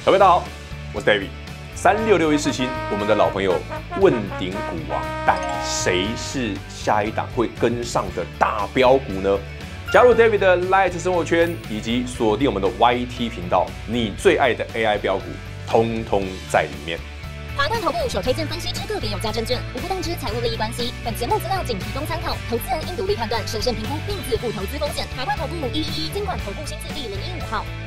各位大家好，我是 David。366一世新，我们的老朋友问鼎股王，但谁是下一档会跟上的大标股呢？加入 David 的 Light 生活圈，以及锁定我们的 YT 频道，你最爱的 AI 标股，通通在里面。 华冠投顾所推荐分析之个别有价证券，无不当之财务利益关系。本节目资料仅提供参考，投资人应独立判断、审慎评估，并自负投资风险。华冠投顾111金管投顾新字第015号。